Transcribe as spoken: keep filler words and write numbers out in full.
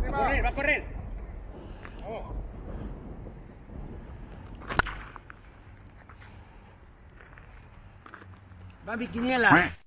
a correr, va a correr. Vamos. Va mi quiniela.